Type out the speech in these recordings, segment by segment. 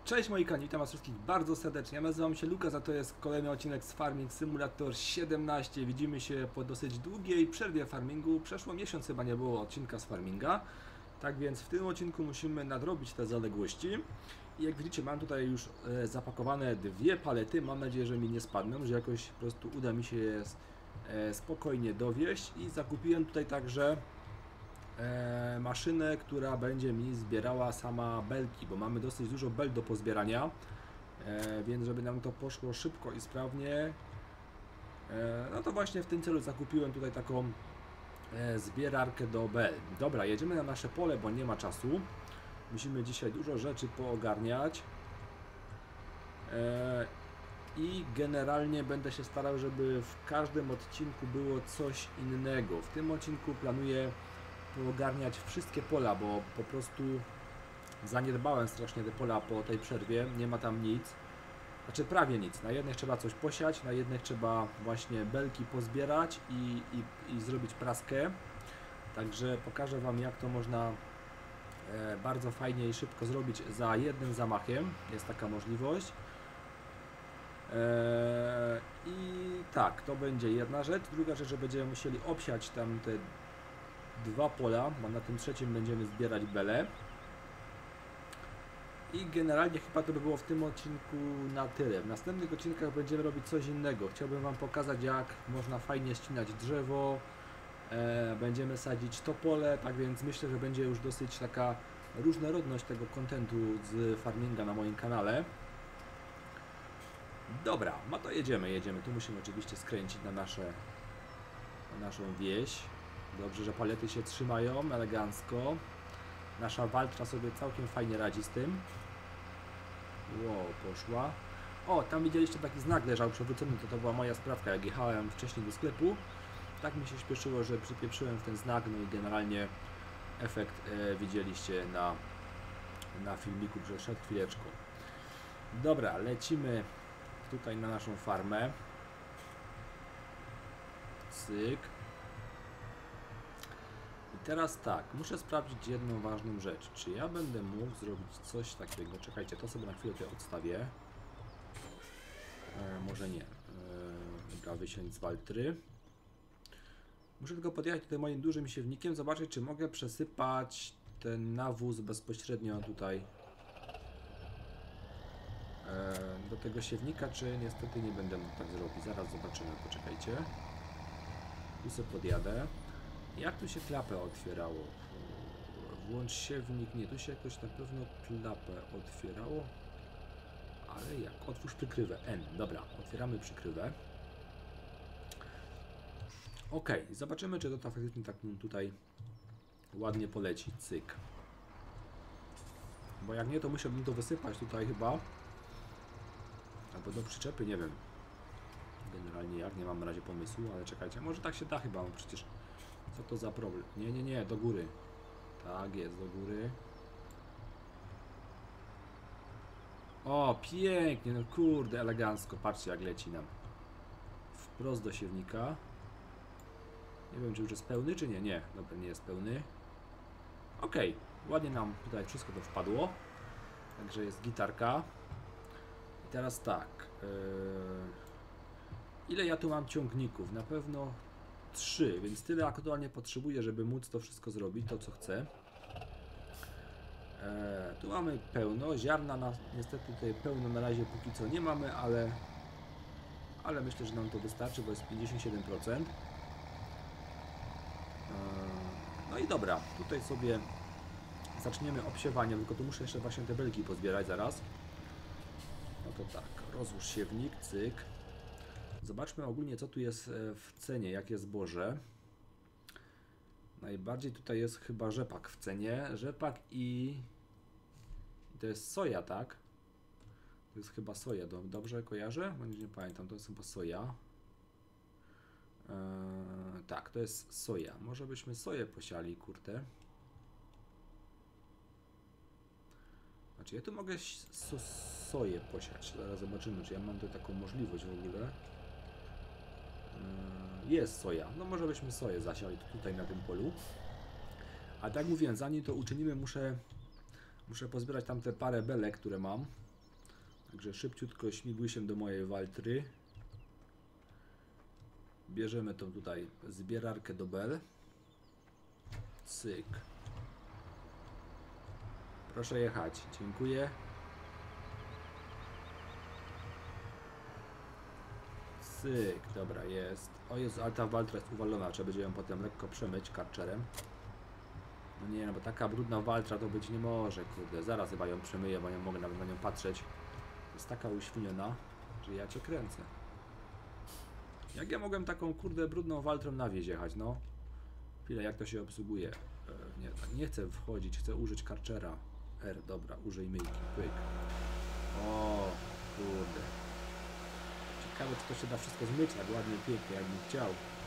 Cześć moi kochani, witam was wszystkich bardzo serdecznie. Ja nazywam się Lukas, a to jest kolejny odcinek z Farming Simulator 17. Widzimy się po dosyć długiej przerwie farmingu. Przeszło miesiąc chyba nie było odcinka z farminga. Tak więc w tym odcinku musimy nadrobić te zaległości. I jak widzicie, mam tutaj już zapakowane dwie palety. Mam nadzieję, że mi nie spadną, że jakoś po prostu uda mi się je spokojnie dowieźć. I zakupiłem tutaj także maszynę, która będzie mi zbierała sama belki, bo mamy dosyć dużo bel do pozbierania, więc żeby nam to poszło szybko i sprawnie, no to właśnie w tym celu zakupiłem tutaj taką zbierarkę do bel. Dobra, jedziemy na nasze pole, bo nie ma czasu. Musimy dzisiaj dużo rzeczy poogarniać i generalnie będę się starał, żeby w każdym odcinku było coś innego. W tym odcinku planuję ogarniać wszystkie pola, bo po prostu zaniedbałem strasznie te pola po tej przerwie, nie ma tam nic, znaczy prawie nic. Na jednych trzeba coś posiać, na jednych trzeba właśnie belki pozbierać i zrobić praskę, także pokażę wam, jak to można bardzo fajnie i szybko zrobić za jednym zamachem, jest taka możliwość. I tak, to będzie jedna rzecz. Druga rzecz, że będziemy musieli obsiać tam te dwa pola, bo na tym trzecim będziemy zbierać bele. I generalnie chyba to by było w tym odcinku na tyle. W następnych odcinkach będziemy robić coś innego. Chciałbym wam pokazać, jak można fajnie ścinać drzewo, będziemy sadzić topole, tak więc myślę, że będzie już dosyć taka różnorodność tego kontentu z farminga na moim kanale. Dobra, no to jedziemy. Tu musimy oczywiście skręcić na naszą wieś. Dobrze, że palety się trzymają elegancko. Nasza waltra sobie całkiem fajnie radzi z tym. Wow, poszła. O, tam widzieliście, taki znak leżał przewrócony, to była moja sprawka, jak jechałem wcześniej do sklepu. Tak mi się śpieszyło, że przypieprzyłem w ten znak, no i generalnie efekt widzieliście na filmiku przed chwileczką. Dobra, lecimy tutaj na naszą farmę. Cyk. I teraz tak, muszę sprawdzić jedną ważną rzecz. Czy ja będę mógł zrobić coś takiego? Czekajcie, to sobie na chwilę tutaj odstawię. Może nie. Dobra, wysiąść z waltry. Muszę tylko podjechać tutaj moim dużym siewnikiem, zobaczyć, czy mogę przesypać ten nawóz bezpośrednio tutaj do tego siewnika, czy niestety nie będę mógł tak zrobić. Zaraz zobaczymy, poczekajcie. Tu sobie podjadę. Jak tu się klapę otwierało? Włącz siewnik. Nie, tu się jakoś na pewno klapę otwierało. Ale jak? Otwórz przykrywę. N. Dobra, otwieramy przykrywę. Ok, zobaczymy, czy to faktycznie tak tutaj ładnie poleci. Cyk. Bo jak nie, to musiałbym to wysypać tutaj chyba. Albo do przyczepy, nie wiem. Generalnie jak, nie mam na razie pomysłu, ale czekajcie, może tak się da chyba, przecież co to za problem? Nie, do góry. Tak jest, do góry. O, pięknie, no kurde, elegancko. Patrzcie, jak leci nam. Wprost do siewnika. Nie wiem, czy już jest pełny, czy nie. Nie, dobra, nie jest pełny. Ok, ładnie nam tutaj wszystko to wpadło. Także jest gitarka. I teraz tak. Ile ja tu mam ciągników? Na pewno 3, więc tyle aktualnie potrzebuję, żeby móc to wszystko zrobić, to co chcę. Tu mamy pełno, ziarna niestety tutaj pełno na razie póki co nie mamy, ale myślę, że nam to wystarczy, bo jest 57%. No i dobra, tutaj sobie zaczniemy obsiewanie, tylko tu muszę jeszcze właśnie te belki pozbierać zaraz. No to tak, rozłóż siewnik, cyk. Zobaczmy ogólnie, co tu jest w cenie, jakie zboże. Najbardziej tutaj jest chyba rzepak w cenie. Rzepak i to jest soja, tak? To jest chyba soja, dobrze kojarzę? Nie pamiętam, to jest chyba soja. Tak, to jest soja. Może byśmy soję posiali, kurde. Znaczy ja tu mogę soję posiać. Zaraz zobaczymy, czy ja mam tu taką możliwość w ogóle. Jest soja. No może byśmy soję zasiali tutaj na tym polu. A tak mówiłem, zanim to uczynimy, muszę pozbierać tam te parę belek, które mam. Także szybciutko śmigłysiem do mojej Waltry. Bierzemy tą tutaj zbierarkę do bel. Cyk. Proszę jechać. Dziękuję. Cyk. Dobra, jest. O Jezu, ale ta Waltra jest uwalona. Trzeba będzie ją potem lekko przemyć karczerem. No nie, no bo taka brudna Waltra to być nie może, kurde. Zaraz chyba ją przemyję, bo nie mogę nawet na nią patrzeć. Jest taka uświniona, że ja cię kręcę. Jak ja mogłem taką, kurde, brudną Waltrą na wieś jechać, no? Chwilę, jak to się obsługuje? Nie chcę wchodzić, chcę użyć karczera. R, dobra, użyj myjki, pyk. O, kurde. Ciekawe, czy to się da wszystko zmyć tak ładnie, pięknie, jakbym chciał.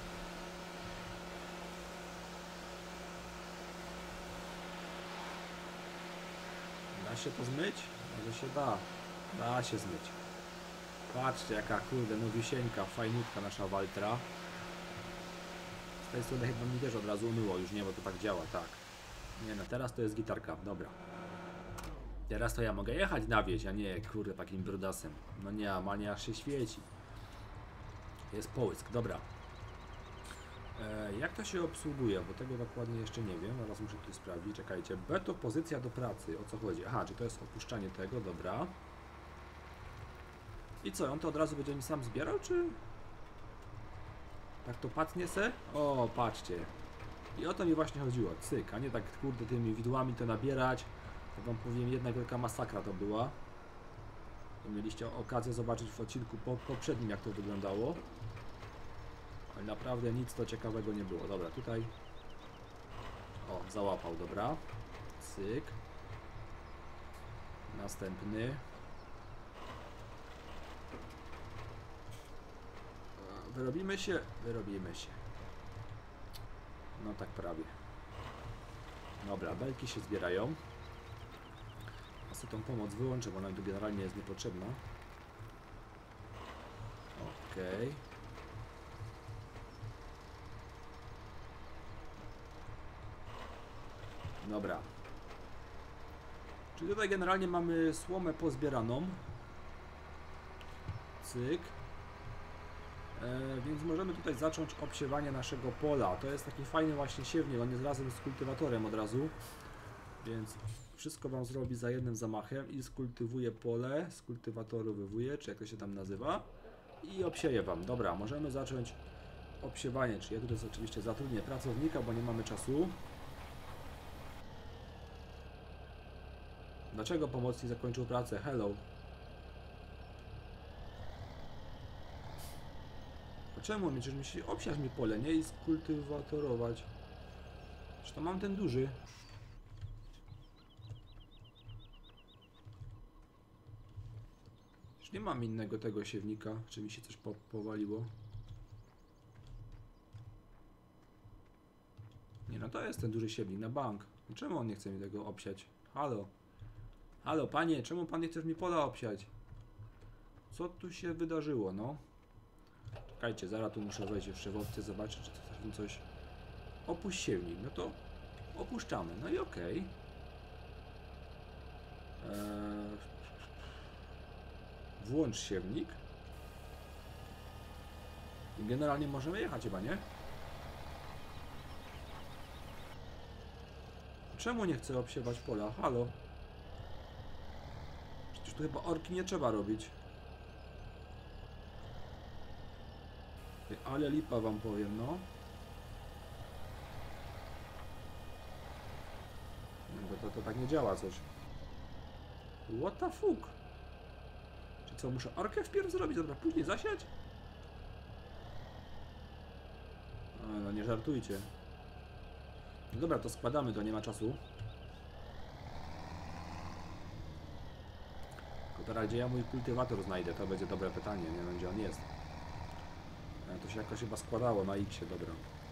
Da się to zmyć? Może się da. Da się zmyć. Patrzcie, jaka, kurde, nowisieńka, fajniutka nasza Waltra. Z tej strony chyba mi też od razu umyło, już nie, bo to tak działa, tak. Nie no, teraz to jest gitarka, dobra. Teraz to ja mogę jechać na wieś, a nie, kurde, takim brudasem. No nie, mania aż się świeci. Jest połysk, dobra. Jak to się obsługuje? Bo tego dokładnie jeszcze nie wiem, teraz muszę tu sprawdzić, czekajcie. B to pozycja do pracy, o co chodzi? Aha, czy to jest opuszczanie tego, dobra. I co, on to od razu będzie mi sam zbierał, czy... Tak to pacnie se? O, patrzcie. I o to mi właśnie chodziło, cyk, a nie tak, kurde, tymi widłami to nabierać. To wam powiem, jedna wielka masakra to była. To mieliście okazję zobaczyć w odcinku poprzednim, jak to wyglądało. Ale naprawdę nic to ciekawego nie było. Dobra, tutaj... O, załapał, dobra. Cyk. Następny. Wyrobimy się? Wyrobimy się. No tak prawie. Dobra, belki się zbierają. A sobie tą pomoc wyłączę, bo ona tu generalnie jest niepotrzebna. Okej. Dobra. Czyli tutaj generalnie mamy słomę pozbieraną. Cyk. Więc możemy tutaj zacząć obsiewanie naszego pola. To jest taki fajny właśnie siewnik, on jest razem z kultywatorem od razu. Więc wszystko wam zrobi za jednym zamachem i skultywuje pole, skultywatorowywuje, czy jak to się tam nazywa. I obsieje wam. Dobra, możemy zacząć obsiewanie. Czyli ja tutaj oczywiście zatrudnię pracownika, bo nie mamy czasu. Dlaczego pomocnik zakończył pracę? Hello. Czemu? Przecież musi obsiać mi pole, nie? I skultywatorować. Zresztą mam ten duży. Już nie mam innego tego siewnika. Czy mi się coś powaliło? Nie, no to jest ten duży siewnik na bank. Czemu on nie chce mi tego obsiać? Halo. Halo, panie, czemu pan nie chcesz mi pola obsiać? Co tu się wydarzyło, no? Czekajcie, zaraz tu muszę wejść jeszcze w opcję, zobaczyć, czy to coś... Opuść siewnik, no to opuszczamy, no i okej. Włącz siewnik. I generalnie możemy jechać chyba, nie? Czemu nie chcę obsiewać pola? Halo? Przecież tu chyba orki nie trzeba robić. Ale lipa wam powiem, no. Bo to tak nie działa coś. What the fuck? Czy co, muszę orkę wpierw zrobić? Dobra, później zasiać? No nie żartujcie. No dobra, to składamy, to nie ma czasu. Tylko teraz gdzie ja mój kultywator znajdę? To będzie dobre pytanie, nie wiem gdzie on jest. To się jakoś chyba składało na X-ie, dobra.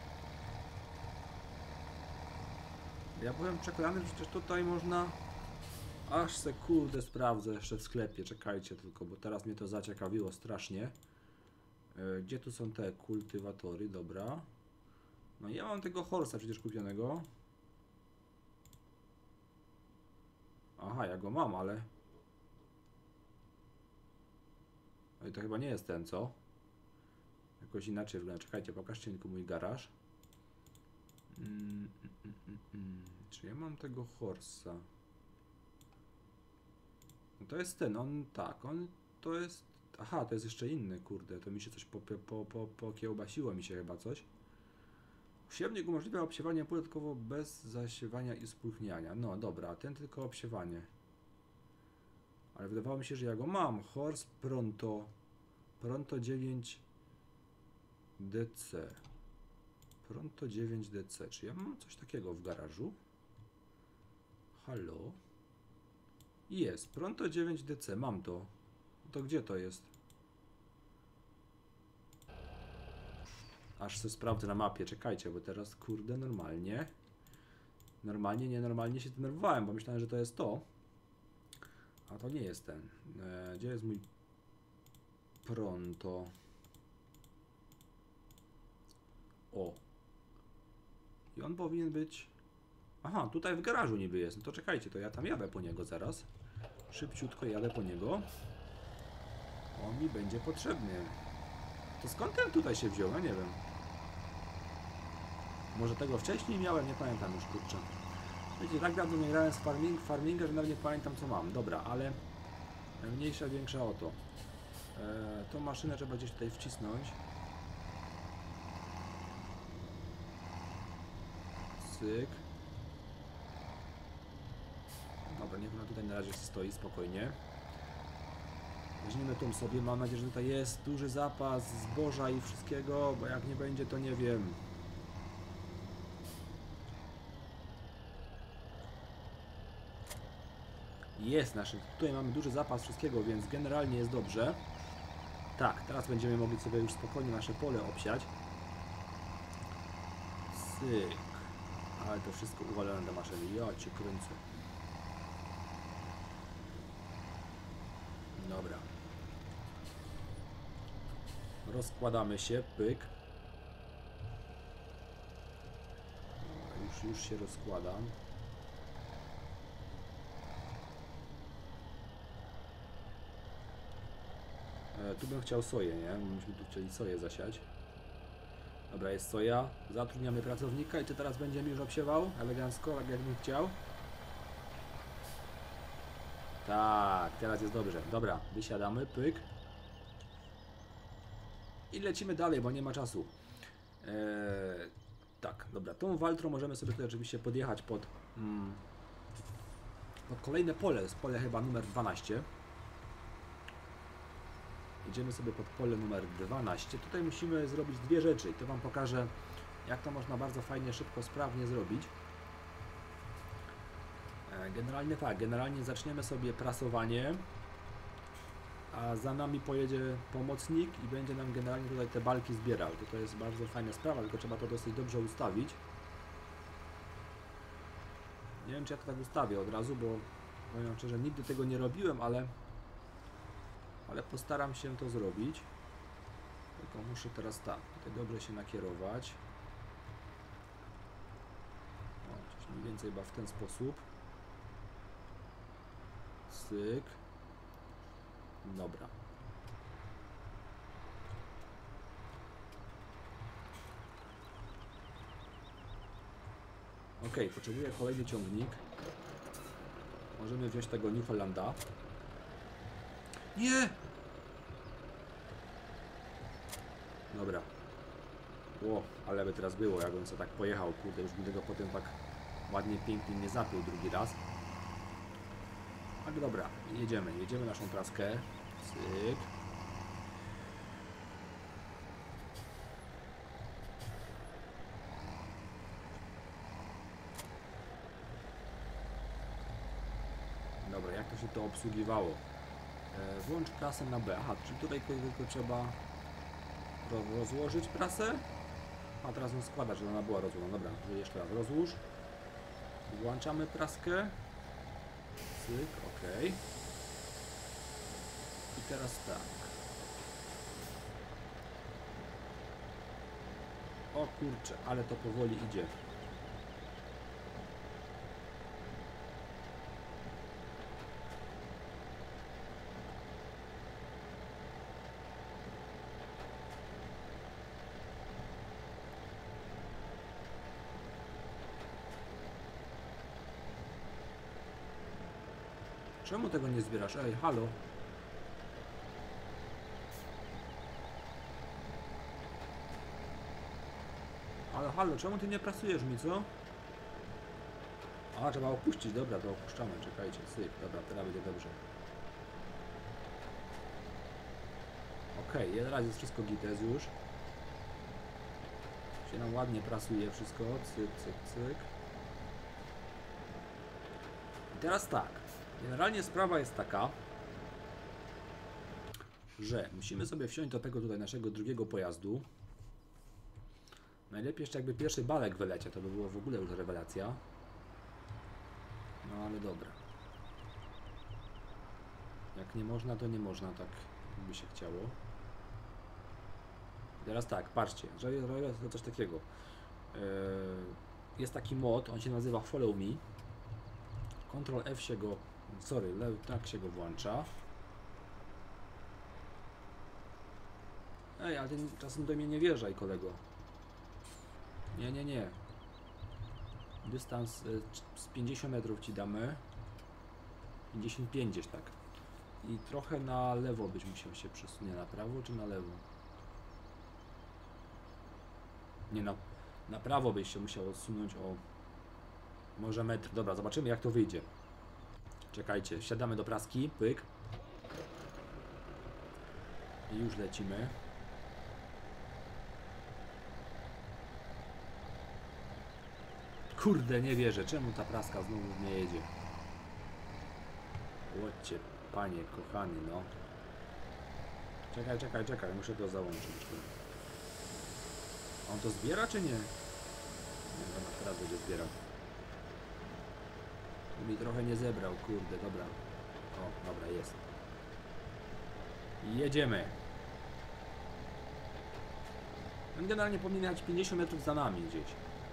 Ja byłem przekonany, że przecież tutaj można... Aż se kurde sprawdzę jeszcze w sklepie, czekajcie tylko, bo teraz mnie to zaciekawiło strasznie. Gdzie tu są te kultywatory, dobra. No ja mam tego Horsa przecież kupionego. Aha, ja go mam, ale... No i to chyba nie jest ten, co? Jakoś inaczej wygląda. Czekajcie, pokażcie mi tylko mój garaż. Czy ja mam tego Horsa? No to jest ten, on tak, on to jest... Aha, to jest jeszcze inny, kurde, to mi się coś pokiełbasiło mi się chyba coś. Siewnik umożliwia obsiewanie pól dodatkowo bez zasiewania i spróchniania. No dobra, ten tylko obsiewanie. Ale wydawało mi się, że ja go mam. Horse Pronto 9 DC. Pronto 9 DC. Czy ja mam coś takiego w garażu? Halo? Jest. Pronto 9 DC. Mam to. To gdzie to jest? Aż sobie sprawdzę na mapie. Czekajcie, bo teraz kurde normalnie. Nienormalnie się denerwowałem, bo myślałem, że to jest to. A to nie jest ten. Gdzie jest mój Pronto? O. I on powinien być... Aha, tutaj w garażu niby jest. No to czekajcie, to ja tam jadę po niego zaraz. Szybciutko jadę po niego. On mi będzie potrzebny. To skąd ten tutaj się wziął? Ja nie wiem. Może tego wcześniej miałem? Nie pamiętam już, kurczę. Wiecie, tak dawno nie grałem z farminga, że nawet nie pamiętam co mam. Dobra, ale mniejsza, większa o to. Tą maszynę trzeba gdzieś tutaj wcisnąć. Cyk. Dobra, niech ona tutaj na razie stoi spokojnie. Weźmiemy tą sobie, mam nadzieję, że tutaj jest duży zapas zboża i wszystkiego, bo jak nie będzie, to nie wiem. Jest nasz, tutaj mamy duży zapas wszystkiego, więc generalnie jest dobrze. Tak, teraz będziemy mogli sobie już spokojnie nasze pole obsiać. Syk. Ale to wszystko uwalone do maszyny. Ja cię kręcę. Dobra. Rozkładamy się, pyk. Już się rozkładam. Tu bym chciał soję, nie? Myśmy tu chcieli soję zasiać. Dobra, jest soja. Zatrudniamy pracownika i czy teraz będziemy już obsiewał? Elegancko, tak jakbym chciał. Tak, teraz jest dobrze. Dobra, wysiadamy, pyk. I lecimy dalej, bo nie ma czasu. Tak, dobra, tą waltrą możemy sobie tutaj oczywiście podjechać pod kolejne pole. Jest pole chyba numer 12. Idziemy sobie pod pole numer 12. Tutaj musimy zrobić dwie rzeczy i to Wam pokażę, jak to można bardzo fajnie, szybko, sprawnie zrobić. Generalnie tak, generalnie zaczniemy sobie prasowanie, a za nami pojedzie pomocnik i będzie nam generalnie tutaj te balki zbierał. To jest bardzo fajna sprawa, tylko trzeba to dosyć dobrze ustawić. Nie wiem, czy ja to tak ustawię od razu, bo powiem szczerze, nigdy tego nie robiłem, ale postaram się to zrobić. Tylko muszę teraz tak, tutaj dobrze się nakierować. O, coś mniej więcej chyba w ten sposób. Cyk. Dobra. Ok, potrzebuję kolejny ciągnik. Możemy wziąć tego New Hollanda. Nie! Dobra. O, ale by teraz było, jakbym sobie tak pojechał. Kurde, już bym tego potem tak ładnie, pięknie nie zapiął drugi raz. Tak, dobra, jedziemy naszą praskę. Cyk. Dobra, jak to się to obsługiwało? Włącz prasę na B. Aha, czyli tutaj tylko trzeba rozłożyć prasę. A teraz ją składać, żeby ona była rozłożona. Dobra, jeszcze raz rozłóż. Włączamy praskę. Cyk, ok. I teraz tak. O kurczę, ale to powoli idzie. Czemu tego nie zbierasz? Ej, halo. Ale halo, czemu ty nie pracujesz mi, co? A, trzeba opuścić, dobra, to opuszczamy, czekajcie, syk, dobra, teraz będzie dobrze. Okej, teraz jest wszystko gites już. Się nam ładnie prasuje wszystko, cyk, cyk, cyk. I teraz tak, generalnie sprawa jest taka, że musimy sobie wsiąść do tego tutaj naszego drugiego pojazdu. Najlepiej jeszcze jakby pierwszy balek wyleciał, to by było w ogóle już rewelacja. No ale dobra. Jak nie można, to nie można, tak by się chciało. I teraz tak, patrzcie, że jest coś takiego. Jest taki mod, on się nazywa Follow Me. Ctrl F się go, tak się go włącza. Ej, ale ty czasem do mnie nie wjeżdżaj, kolego. Nie, nie, nie. Dystans z 50 metrów ci damy. 55 gdzieś tak. I trochę na lewo byś musiał się przesunąć. Na prawo czy na lewo? Nie, na prawo byś się musiał odsunąć o może metr. Dobra, zobaczymy jak to wyjdzie. Czekajcie, wsiadamy do praski. Pyk. I już lecimy. Kurde, nie wierzę. Czemu ta praska znowu nie jedzie? Łodźcie, panie kochany, no. Czekaj, czekaj, czekaj. Muszę to załączyć. On to zbiera, czy nie? Nie wiem, teraz będzie zbierał. Mi trochę nie zebrał, kurde, dobra. O, dobra, jest. I jedziemy. On generalnie powinien jechać 50 metrów za nami gdzieś.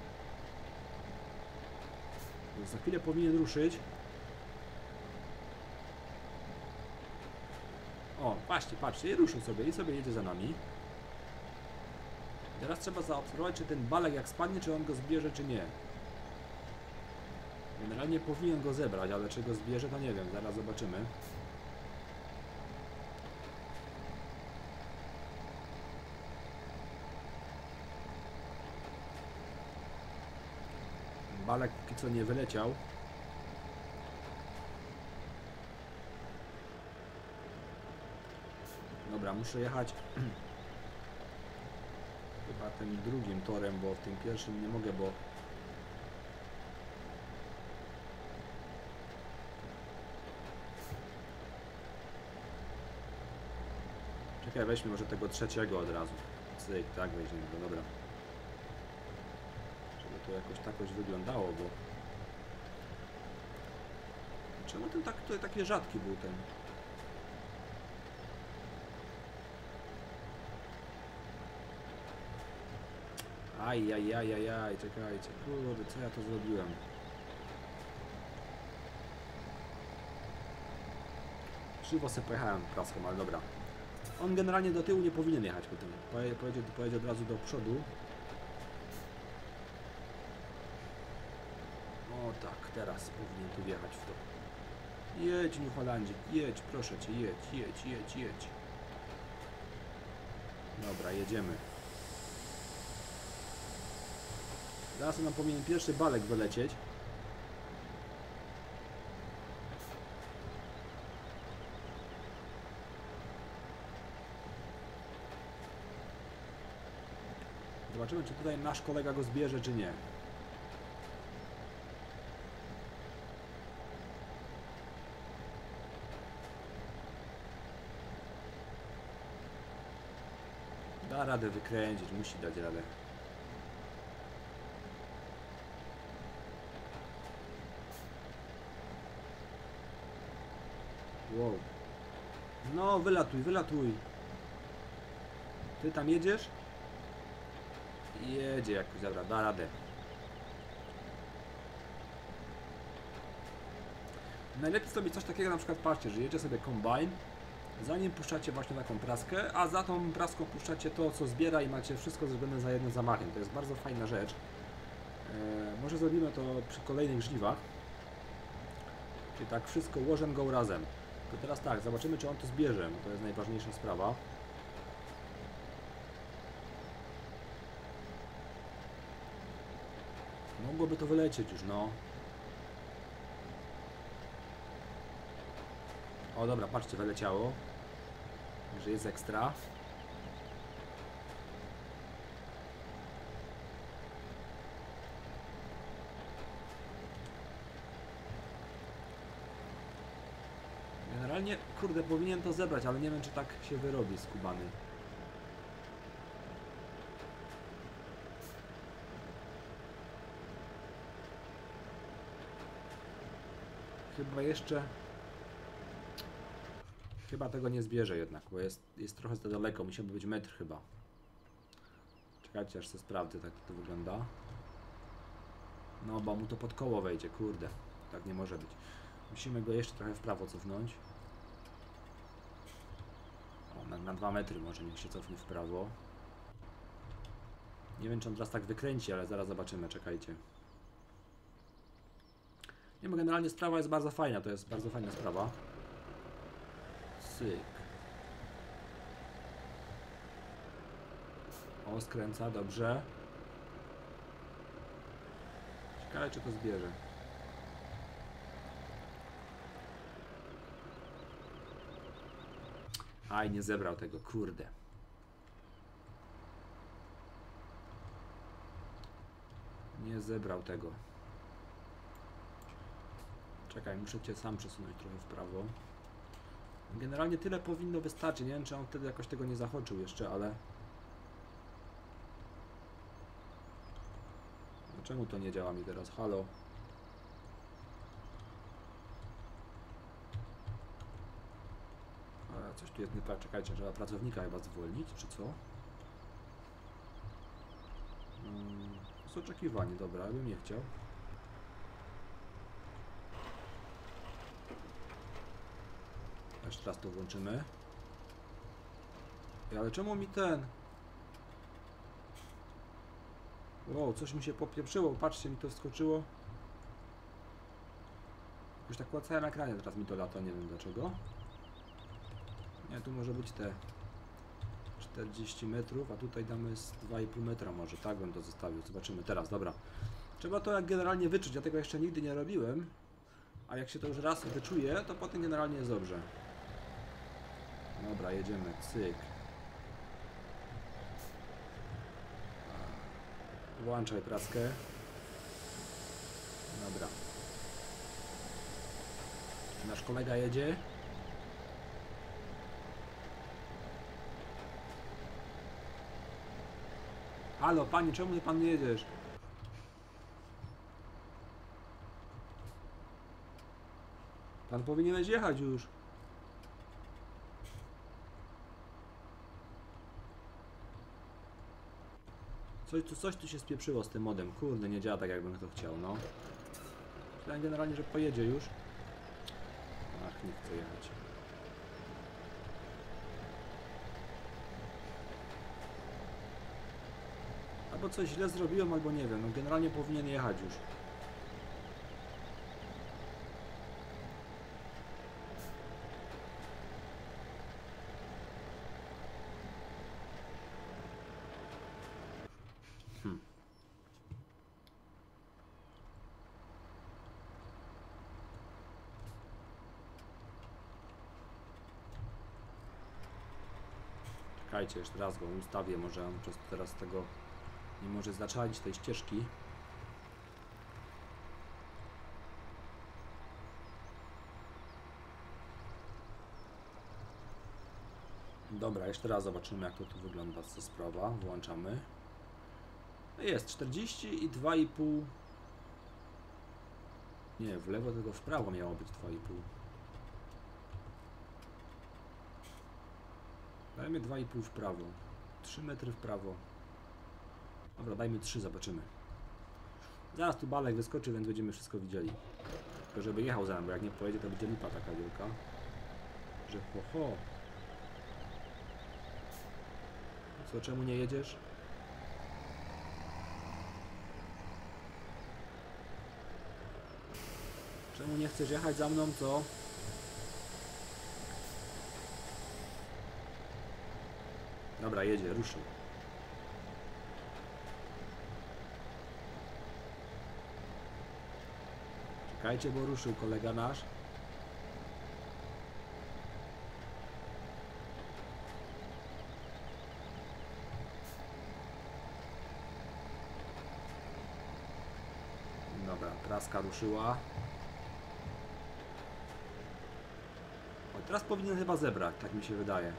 Za chwilę powinien ruszyć. O, właśnie, patrzcie, i ruszył sobie i sobie jedzie za nami. Teraz trzeba zaobserwować, czy ten balek jak spadnie, czy on go zbierze, czy nie. Generalnie powinien go zebrać, ale czy go zbierze, to nie wiem, zaraz zobaczymy. Balek póki co nie wyleciał. Dobra, muszę jechać chyba tym drugim torem, bo w tym pierwszym nie mogę, bo czekaj, weźmy może tego trzeciego od razu. Cyk, tak weźmiemy go, dobra. Żeby to jakoś takoś wyglądało, bo czemu ten tak tutaj taki rzadki był ten? Ajajajajaj, czekajcie, kurde, co ja to zrobiłem? Krzywo se pojechałem praską, ale dobra. On generalnie do tyłu nie powinien jechać po tym. Pojedzie od razu do przodu. O tak, teraz powinien tu wjechać w to. Jedź, New Holandzie, jedź, proszę cię, jedź. Dobra, jedziemy. Teraz nam powinien pierwszy balek wylecieć. Zobaczymy, czy tutaj nasz kolega go zbierze, czy nie. Da radę wykręcić, musi dać radę. Wow. No, wylatuj. Ty tam jedziesz? Jedzie jakoś, dobra, da radę. Najlepiej sobie coś takiego, na przykład patrzcie, że jedzie sobie kombajn, zanim puszczacie właśnie taką praskę, a za tą praską puszczacie to, co zbiera i macie wszystko zrobione za jednym zamachem. To jest bardzo fajna rzecz. Może zrobimy to przy kolejnych żniwach. Czyli tak wszystko łożem go razem. To teraz tak, zobaczymy czy on to zbierze, bo to jest najważniejsza sprawa. Mogłoby to wylecieć już, no. O dobra, patrzcie, wyleciało. Że jest ekstra. Generalnie, kurde, powinien to zebrać, ale nie wiem czy tak się wyrobi skubany. Chyba jeszcze... Chyba tego nie zbierze jednak, bo jest trochę za daleko, musiałby być metr chyba. Czekajcie aż sobie sprawdzę, tak to wygląda. No bo mu to pod koło wejdzie, kurde. Tak nie może być. Musimy go jeszcze trochę w prawo cofnąć. O, na 2 metry może niech się cofnie w prawo. Nie wiem czy on teraz tak wykręci, ale zaraz zobaczymy, czekajcie. Nie, bo generalnie sprawa jest bardzo fajna, to jest bardzo fajna sprawa. Syk. O, skręca, dobrze. Ciekawe czy to zbierze. Aj, nie zebrał tego, kurde. Nie zebrał tego. Czekaj, muszę cię sam przesunąć trochę w prawo. Generalnie tyle powinno wystarczyć. Nie wiem, czy on wtedy jakoś tego nie zachoczył jeszcze, ale... Dlaczego to nie działa mi teraz? Halo? Coś tu jest nie tak. Czekajcie, trzeba pracownika chyba zwolnić, czy co? To jest oczekiwanie, dobra, ja bym nie chciał. Jeszcze raz to włączymy. Ale czemu mi ten... Wow, coś mi się popieprzyło, patrzcie, mi to wskoczyło. Jakoś tak na całym ekranie teraz mi to lata, nie wiem dlaczego. Nie, tu może być te 40 metrów, a tutaj damy z 2,5 metra może, tak bym to zostawił, zobaczymy teraz, dobra. Trzeba to jak generalnie wyczuć, ja tego jeszcze nigdy nie robiłem, a jak się to już raz wyczuje, to potem generalnie jest dobrze. Dobra, jedziemy, cyk. Włączaj praskę. Dobra. Nasz kolega jedzie. Halo, panie, czemu pan nie jedziesz? Pan powinieneś jechać już. Coś tu się spieprzyło z tym modem. Kurde, nie działa tak jakbym to chciał, no. Myślałem generalnie, że pojedzie już. Ach, nie chcę jechać. Albo coś źle zrobiłem, albo nie wiem. No generalnie powinien jechać już. Czekajcie, jeszcze raz go ustawię, może on przez teraz tego nie może zaczaić tej ścieżki. Dobra, jeszcze raz zobaczymy jak to tu wygląda ta sprawa. Włączamy. Jest 40 i 2,5. Nie, w lewo tylko w prawo miało być 2,5. Dajmy 2,5 w prawo. 3 metry w prawo. Dobra, dajmy 3, zobaczymy. Zaraz tu balek wyskoczy, więc będziemy wszystko widzieli. Tylko żeby jechał za nami, bo jak nie pojedzie, to będzie lipa taka wielka. Że ho ho. Co, czemu nie jedziesz? Czemu nie chcesz jechać za mną, co? Dobra, jedzie, ruszył. Czekajcie, bo ruszył kolega nasz. Dobra, traska ruszyła. O, teraz powinien chyba zebrać, tak mi się wydaje.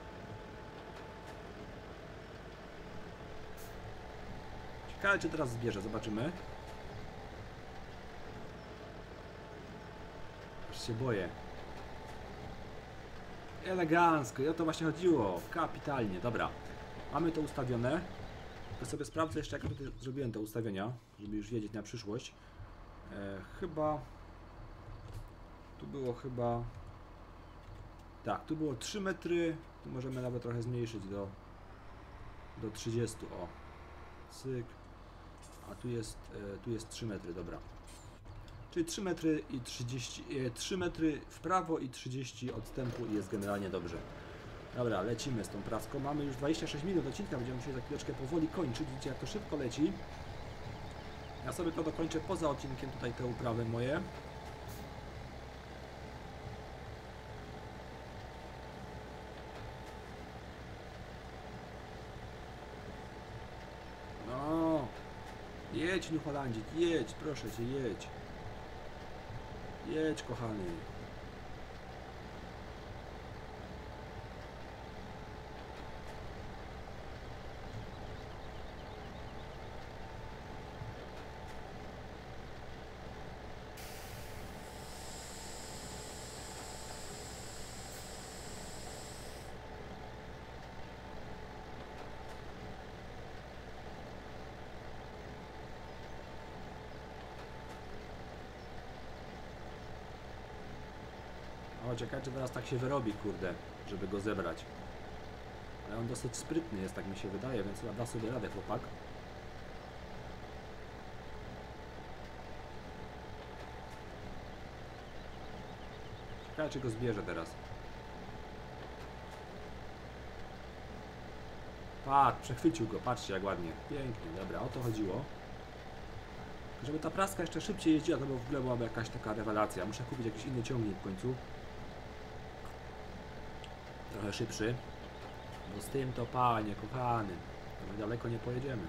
Ciekawe, czy teraz zbierze, zobaczymy. Aż się boję. Elegancko, i o to właśnie chodziło. Kapitalnie, dobra. Mamy to ustawione. To sobie sprawdzę jeszcze, jak ja tutaj zrobiłem te ustawienia, żeby już wiedzieć na przyszłość. Chyba... Tu było chyba... Tak, tu było 3 metry. Tu możemy nawet trochę zmniejszyć do 30. O. Cyk. A tu jest 3 metry, dobra. Czyli 3 metry i 30, 3 metry w prawo i 30 odstępu i jest generalnie dobrze. Dobra, lecimy z tą praską. Mamy już 26 minut odcinka, będziemy musieli za chwileczkę powoli kończyć. Widzicie, jak to szybko leci. Ja sobie to dokończę poza odcinkiem, tutaj te uprawy moje. No, jedź New Hollandzik, jedź, proszę cię, jedź. Jedź, kochany. O, czekajcie, teraz tak się wyrobi, kurde, żeby go zebrać. Ale on dosyć sprytny jest, tak mi się wydaje, więc da sobie radę, chłopak. Czekaj, czy go zbierze teraz. Patrz, przechwycił go, patrzcie jak ładnie. Pięknie, dobra, o to chodziło. Żeby ta praska jeszcze szybciej jeździła, to w ogóle byłaby jakaś taka rewelacja. Muszę kupić jakiś inny ciągnik w końcu. Trochę szybszy. Bo z tym to, panie kochany, to my daleko nie pojedziemy.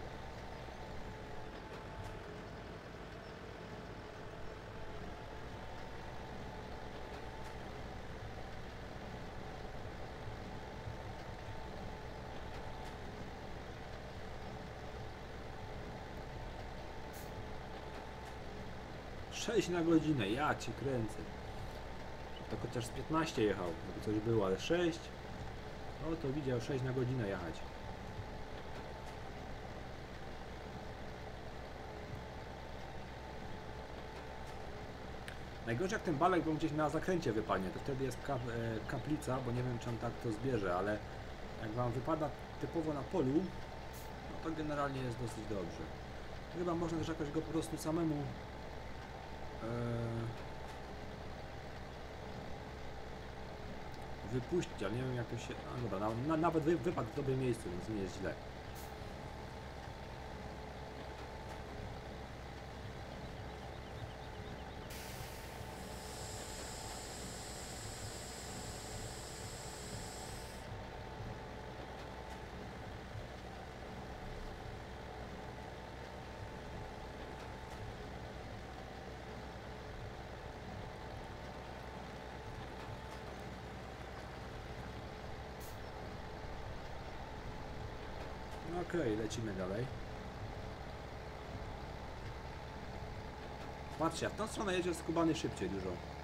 Sześć na godzinę, ja cię kręcę. To chociaż z 15 jechał, żeby coś było, ale 6. No to widział 6 na godzinę jechać. Najgorzej jak ten balek był gdzieś na zakręcie wypadnie, to wtedy jest kaplica, bo nie wiem czy on tak to zbierze, ale jak wam wypada typowo na polu, no to generalnie jest dosyć dobrze. Chyba można też jakoś go po prostu samemu wypuścić, ale nie wiem jak to się... A dobra, nawet wypadł w dobrym miejscu, więc nie jest źle. No okej, lecimy dalej. Patrzcie, a w tą stronę jedzie skubany szybciej dużo.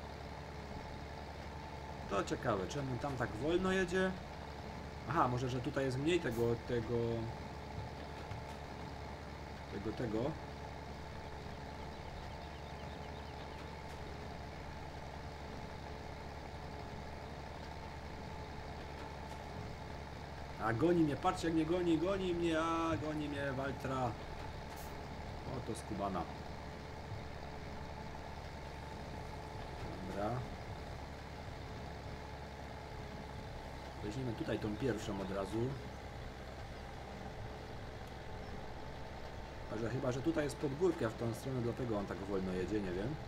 To ciekawe, czemu tam tak wolno jedzie? Aha, może, że tutaj jest mniej tego. A goni mnie, patrzcie jak mnie goni mnie, a goni mnie Waltra. Oto skubana. Dobra. Weźmiemy tutaj tą pierwszą od razu. Chyba, że tutaj jest podgórka w tą stronę, dlatego on tak wolno jedzie, nie wiem.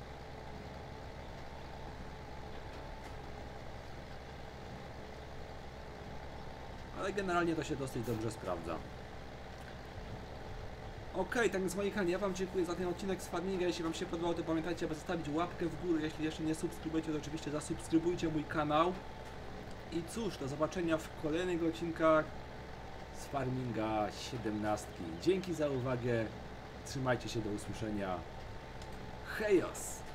Ale generalnie to się dosyć dobrze sprawdza. Okej, tak więc moi kochani, ja Wam dziękuję za ten odcinek z farminga. Jeśli Wam się podobał, to pamiętajcie, aby zostawić łapkę w górę. Jeśli jeszcze nie subskrybujecie, to oczywiście zasubskrybujcie mój kanał. I cóż, do zobaczenia w kolejnych odcinkach z farminga 17. Dzięki za uwagę. Trzymajcie się, do usłyszenia. Hejos!